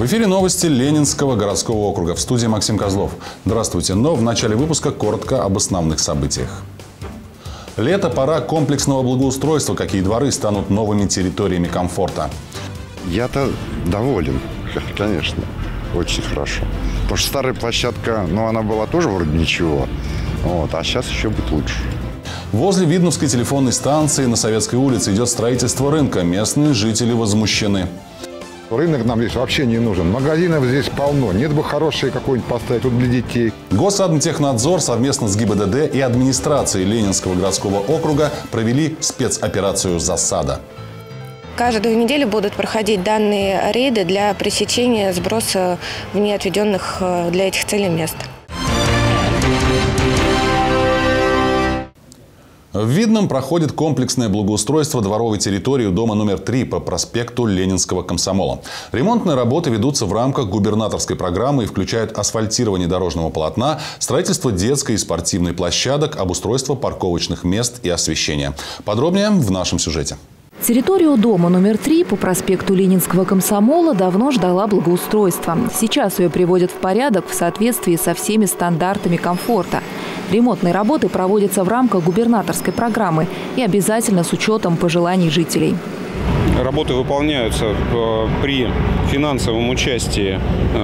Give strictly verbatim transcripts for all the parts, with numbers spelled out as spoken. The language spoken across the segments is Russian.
В эфире новости Ленинского городского округа. В студии Максим Козлов. Здравствуйте. Но в начале выпуска коротко об основных событиях. Лето – пора комплексного благоустройства. Какие дворы станут новыми территориями комфорта? Я-то доволен, конечно. Очень хорошо. Потому что старая площадка, ну, она была тоже вроде ничего. Вот, а сейчас еще будет лучше. Возле Видновской телефонной станции на Советской улице идет строительство рынка. Местные жители возмущены. Рынок нам здесь вообще не нужен. Магазинов здесь полно. Нет бы хорошие какой-нибудь поставить тут для детей. Госадмтехнадзор совместно с ГИБДД и администрацией Ленинского городского округа провели спецоперацию «Засада». Каждую неделю будут проходить данные рейды для пресечения сброса в неотведенных для этих целей мест. В Видном проходит комплексное благоустройство дворовой территории дома номер три по проспекту Ленинского комсомола. Ремонтные работы ведутся в рамках губернаторской программы и включают асфальтирование дорожного полотна, строительство детской и спортивной площадок, обустройство парковочных мест и освещение. Подробнее в нашем сюжете. Территорию дома номер три по проспекту Ленинского комсомола давно ждала благоустройства. Сейчас ее приводят в порядок в соответствии со всеми стандартами комфорта. Ремонтные работы проводятся в рамках губернаторской программы и обязательно с учетом пожеланий жителей. Работы выполняются при финансовом участии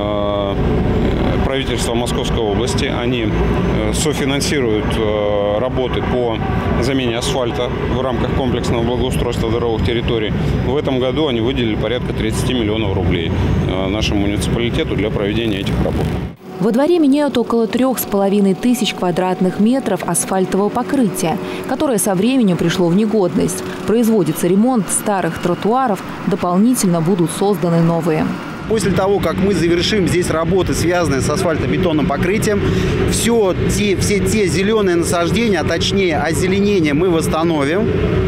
правительства Московской области. Они софинансируют работы по замене асфальта в рамках комплексного благоустройства дворовых территорий. В этом году они выделили порядка тридцати миллионов рублей нашему муниципалитету для проведения этих работ. Во дворе меняют около трех с половиной тысяч квадратных метров асфальтового покрытия, которое со временем пришло в негодность. Производится ремонт старых тротуаров, дополнительно будут созданы новые. После того, как мы завершим здесь работы, связанные с асфальтобетонным покрытием, все те, все те зеленые насаждения, а точнее озеленение мы восстановим.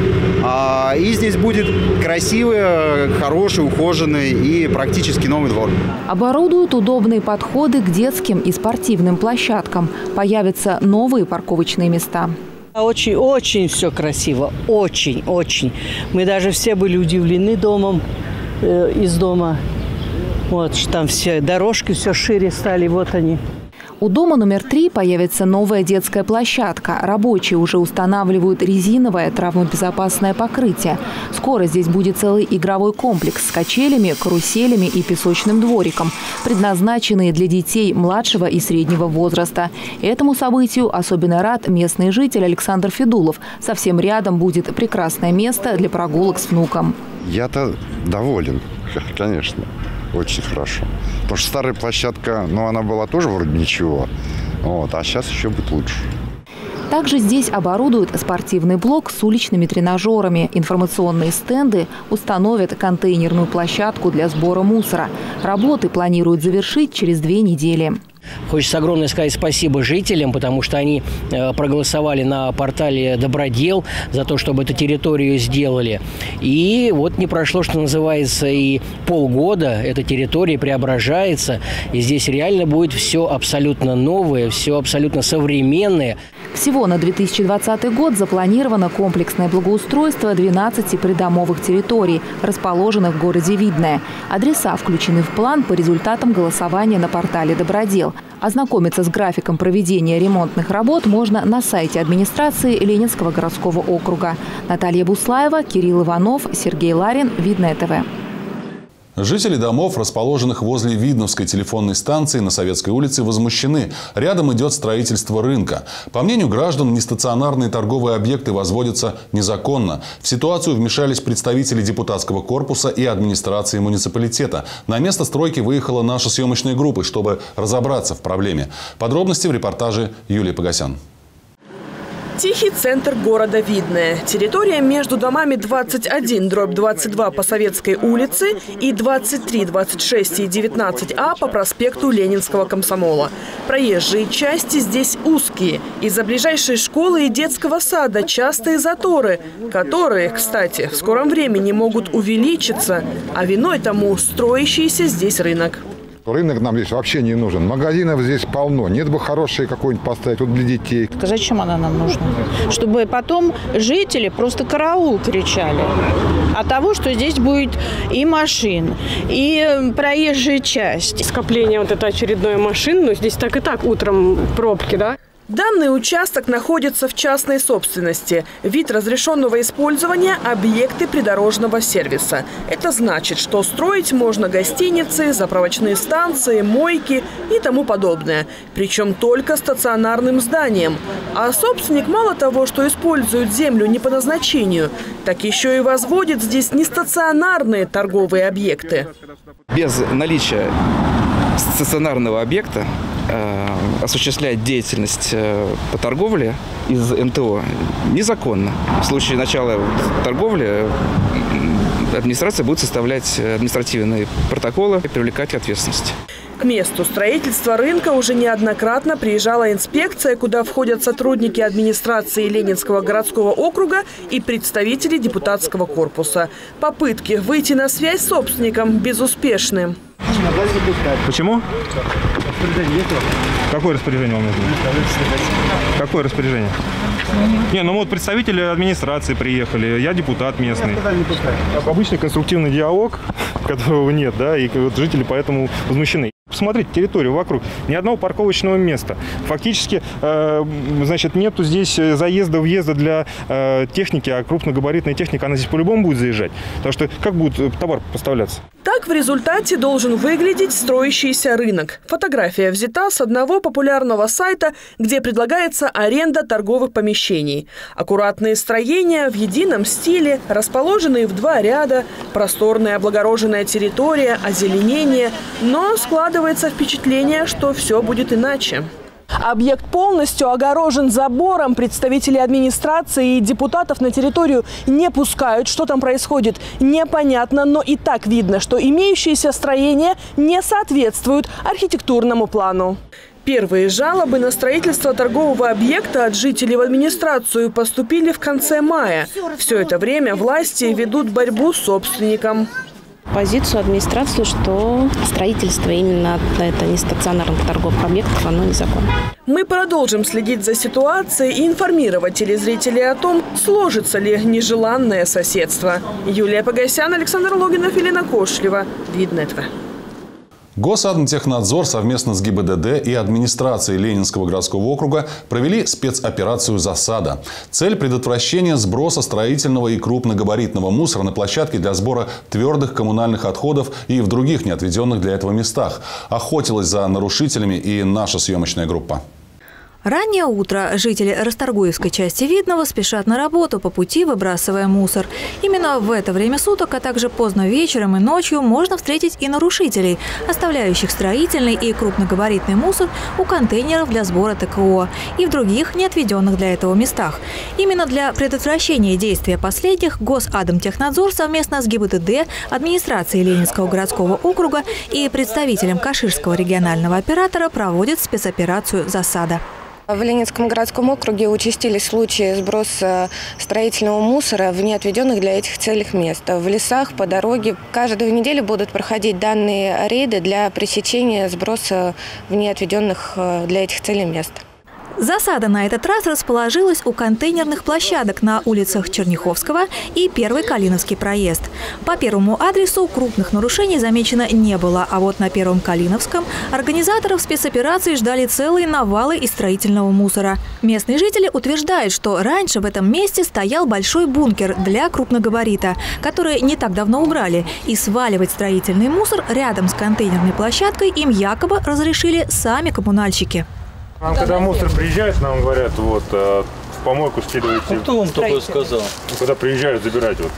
И здесь будет красивый, хороший, ухоженный и практически новый двор. Оборудуют удобные подходы к детским и спортивным площадкам. Появятся новые парковочные места. Очень-очень все красиво. Очень-очень. Мы даже все были удивлены домом, э, из дома. Вот, там все дорожки все шире стали. Вот они. У дома номер три появится новая детская площадка. Рабочие уже устанавливают резиновое травмобезопасное покрытие. Скоро здесь будет целый игровой комплекс с качелями, каруселями и песочным двориком, предназначенные для детей младшего и среднего возраста. Этому событию особенно рад местный житель Александр Федулов. Совсем рядом будет прекрасное место для прогулок с внуком. Я-то доволен, конечно. Очень хорошо. Потому что старая площадка, ну, она была тоже вроде ничего. Вот, а сейчас еще будет лучше. Также здесь оборудуют спортивный блок с уличными тренажерами. Информационные стенды установят контейнерную площадку для сбора мусора. Работы планируют завершить через две недели. Хочется огромное сказать спасибо жителям, потому что они проголосовали на портале «Добродел» за то, чтобы эту территорию сделали. И вот не прошло, что называется, и полгода эта территория преображается. И здесь реально будет все абсолютно новое, все абсолютно современное. Всего на две тысячи двадцатый год запланировано комплексное благоустройство двенадцати придомовых территорий, расположенных в городе Видное. Адреса включены в план по результатам голосования на портале «Добродел». Ознакомиться с графиком проведения ремонтных работ можно на сайте администрации Ленинского городского округа. Наталья Буслаева, Кирилл Иванов, Сергей Ларин, Видное ТВ. Жители домов, расположенных возле Видновской телефонной станции на Советской улице, возмущены. Рядом идет строительство рынка. По мнению граждан, нестационарные торговые объекты возводятся незаконно. В ситуацию вмешались представители депутатского корпуса и администрации муниципалитета. На место стройки выехала наша съемочная группа, чтобы разобраться в проблеме. Подробности в репортаже Юлии Погосян. Тихий центр города Видное. Территория между домами двадцать один дробь двадцать два по Советской улице и двадцать три, двадцать шесть и девятнадцать А по проспекту Ленинского комсомола. Проезжие части здесь узкие. Из-за ближайшей школы и детского сада частые заторы, которые, кстати, в скором времени могут увеличиться. А виной тому строящийся здесь рынок. Рынок нам здесь вообще не нужен. Магазинов здесь полно. Нет бы хорошие какой-нибудь поставить вот для детей. Зачем она нам нужна? Чтобы потом жители просто караул кричали от того, что здесь будет и машин, и проезжая часть. Скопление вот это очередной машин, но здесь так и так утром пробки, да? Данный участок находится в частной собственности. Вид разрешенного использования – объекты придорожного сервиса. Это значит, что строить можно гостиницы, заправочные станции, мойки и тому подобное. Причем только стационарным зданием. А собственник мало того, что использует землю не по назначению, так еще и возводит здесь нестационарные торговые объекты. Без наличия стационарного объекта э, осуществлять деятельность э, по торговле из эн тэ о незаконно. В случае начала торговли э, администрация будет составлять административные протоколы и привлекать к ответственности. К месту строительства рынка уже неоднократно приезжала инспекция, куда входят сотрудники администрации Ленинского городского округа и представители депутатского корпуса. Попытки выйти на связь с собственником безуспешны. Почему? Какое распоряжение вам нужно? Какое распоряжение? Не, ну вот представители администрации приехали, я депутат местный. Обычный конструктивный диалог, которого нет, да, и вот жители поэтому возмущены. Посмотрите территорию вокруг, ни одного парковочного места. Фактически, э, значит, нету здесь заезда, въезда для э, техники, а крупногабаритная техника, она здесь по-любому будет заезжать. Потому что как будет товар поставляться? Так в результате должен выглядеть строящийся рынок. Фотография взята с одного популярного сайта, где предлагается аренда торговых помещений. Аккуратные строения в едином стиле, расположенные в два ряда, просторная облагороженная территория, озеленение. Но складывается впечатление, что все будет иначе. Объект полностью огорожен забором. Представители администрации и депутатов на территорию не пускают. Что там происходит, непонятно, но и так видно, что имеющиеся строения не соответствуют архитектурному плану. Первые жалобы на строительство торгового объекта от жителей в администрацию поступили в конце мая. Все это время власти ведут борьбу с собственником. Позицию администрации, что строительство именно это нестационарных торговых объектов, оно незаконно. Мы продолжим следить за ситуацией и информировать телезрителей о том, сложится ли нежеланное соседство. Юлия Погосян, Александр Логинов, Елена Кошлева. Видно ТВ. Госадмтехнадзор совместно с гэ бэ дэ дэ и администрацией Ленинского городского округа провели спецоперацию «Засада». Цель – предотвращение сброса строительного и крупногабаритного мусора на площадке для сбора твердых коммунальных отходов и в других неотведенных для этого местах. Охотилась за нарушителями и наша съемочная группа. Раннее утро. Жители Расторгуевской части Видного спешат на работу, по пути выбрасывая мусор. Именно в это время суток, а также поздно вечером и ночью можно встретить и нарушителей, оставляющих строительный и крупногабаритный мусор у контейнеров для сбора тэ ка о и в других неотведенных для этого местах. Именно для предотвращения действия последних Госадмтехнадзор совместно с гэ бэ дэ дэ, администрацией Ленинского городского округа и представителем Каширского регионального оператора проводит спецоперацию «Засада». В Ленинском городском округе участились случаи сброса строительного мусора в неотведенных для этих целей мест. В лесах, по дороге. Каждую неделю будут проходить данные рейды для пресечения сброса в неотведенных для этих целей мест. Засада на этот раз расположилась у контейнерных площадок на улицах Черняховского и Первый Калиновский проезд. По первому адресу крупных нарушений замечено не было, а вот на Первом Калиновском организаторов спецоперации ждали целые навалы из строительного мусора. Местные жители утверждают, что раньше в этом месте стоял большой бункер для крупногабарита, который не так давно убрали, и сваливать строительный мусор рядом с контейнерной площадкой им якобы разрешили сами коммунальщики. Нам, когда мусор приезжает, нам говорят, вот, в помойку скидывайте. А кто вам такое сказал? Когда приезжают забирать, вот.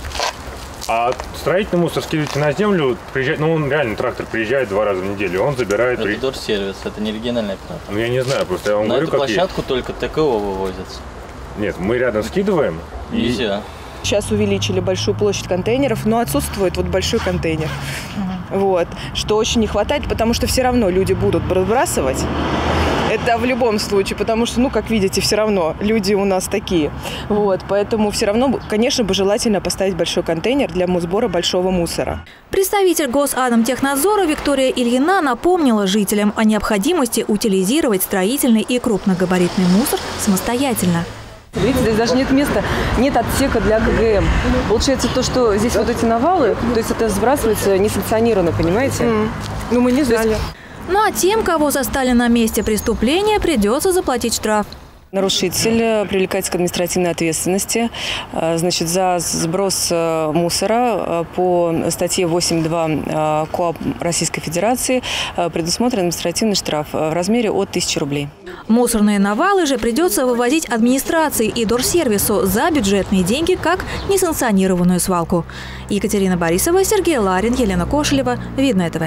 А строительный мусор скидывайте на землю, приезжает, ну, он реально, трактор приезжает два раза в неделю, он забирает. Это дорсервис, это не региональный оператор. Ну, я не знаю, просто я вам на говорю, эту как площадку есть. Только тэ ка о вывозится. Нет, мы рядом скидываем. Нельзя. И... Сейчас увеличили большую площадь контейнеров, но отсутствует вот большой контейнер. Угу. Вот, что очень не хватает, потому что все равно люди будут выбрасывать. Это Да, в любом случае, потому что, ну, как видите, все равно люди у нас такие. Вот, поэтому все равно, конечно бы, желательно поставить большой контейнер для сбора большого мусора. Представитель Госатомтехнадзора Виктория Ильина напомнила жителям о необходимости утилизировать строительный и крупногабаритный мусор самостоятельно. Видите, здесь даже нет места, нет отсека для КГМ. Получается то, что здесь вот эти навалы, то есть это сбрасывается несанкционированно, понимаете? Mm. Ну, мы не знали. Ну а тем, кого застали на месте преступления, придется заплатить штраф. Нарушитель привлекается к административной ответственности, значит, за сброс мусора по статье восемь два КоАП Российской Федерации предусмотрен административный штраф в размере от тысячи рублей. Мусорные навалы же придется вывозить администрации и дорсервису за бюджетные деньги, как несанкционированную свалку. Екатерина Борисова, Сергей Ларин, Елена Кошелева. Видное ТВ.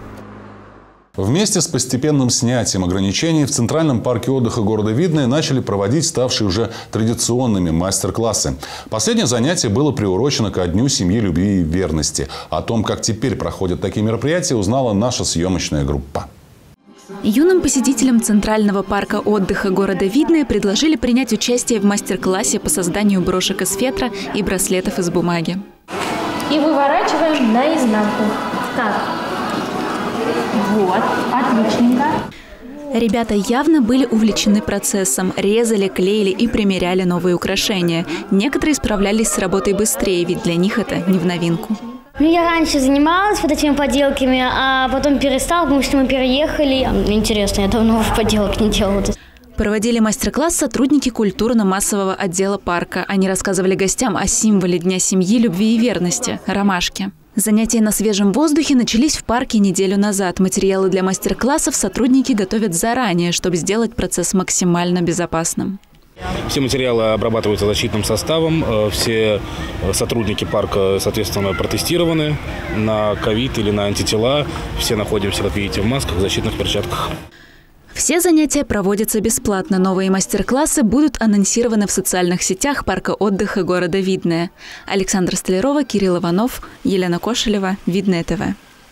Вместе с постепенным снятием ограничений в Центральном парке отдыха города Видное начали проводить ставшие уже традиционными мастер-классы. Последнее занятие было приурочено ко Дню семьи, любви и верности. О том, как теперь проходят такие мероприятия, узнала наша съемочная группа. Юным посетителям Центрального парка отдыха города Видное предложили принять участие в мастер-классе по созданию брошек из фетра и браслетов из бумаги. И выворачиваем наизнанку. Так. Вот, отличненько. Ребята явно были увлечены процессом, резали, клеили и примеряли новые украшения. Некоторые справлялись с работой быстрее, ведь для них это не в новинку. Я раньше занималась вот этими поделками, а потом перестала, потому что мы переехали. Интересно, я давно поделок не делала. Проводили мастер-класс сотрудники культурно-массового отдела парка. Они рассказывали гостям о символе Дня семьи, любви и верности – ромашке. Занятия на свежем воздухе начались в парке неделю назад. Материалы для мастер-классов сотрудники готовят заранее, чтобы сделать процесс максимально безопасным. Все материалы обрабатываются защитным составом. Все сотрудники парка, соответственно, протестированы на ковид или на антитела. Все находимся, как видите, в масках, в защитных перчатках. Все занятия проводятся бесплатно. Новые мастер-классы будут анонсированы в социальных сетях парка отдыха города Видное. Александра Столярова, Кирилл Иванов, Елена Кошелева. Видное ТВ.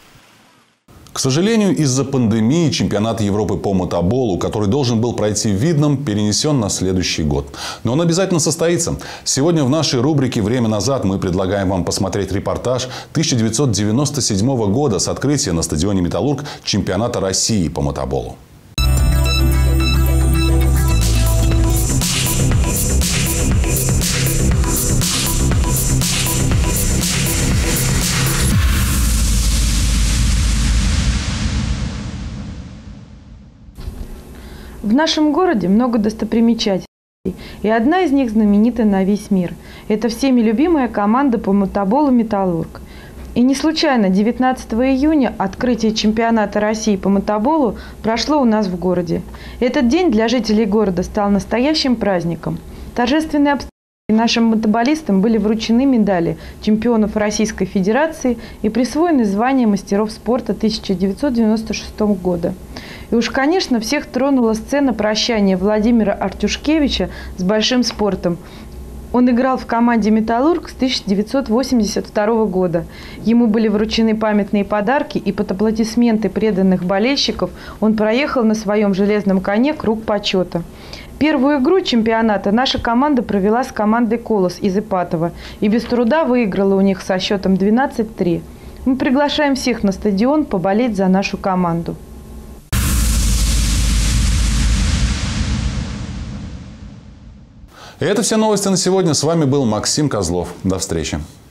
К сожалению, из-за пандемии чемпионат Европы по мотоболу, который должен был пройти в Видном, перенесен на следующий год. Но он обязательно состоится. Сегодня в нашей рубрике «Время назад» мы предлагаем вам посмотреть репортаж тысяча девятьсот девяносто седьмого года с открытия на стадионе «Металлург» чемпионата России по мотоболу. В нашем городе много достопримечательностей, и одна из них знаменита на весь мир. Это всеми любимая команда по мотоболу «Металлург». И не случайно девятнадцатого июня открытие чемпионата России по мотоболу прошло у нас в городе. Этот день для жителей города стал настоящим праздником. Торжественные обстоятельства нашим мотоболистам были вручены медали чемпионов Российской Федерации и присвоены звания мастеров спорта тысяча девятьсот девяносто шестого года. И уж, конечно, всех тронула сцена прощания Владимира Артюшкевича с большим спортом. Он играл в команде «Металлург» с тысяча девятьсот восемьдесят второго года. Ему были вручены памятные подарки, и под аплодисменты преданных болельщиков он проехал на своем железном коне круг почета. Первую игру чемпионата наша команда провела с командой «Колос» из Ипатова и без труда выиграла у них со счетом двенадцать три. Мы приглашаем всех на стадион поболеть за нашу команду. И это все новости на сегодня. С вами был Максим Козлов. До встречи.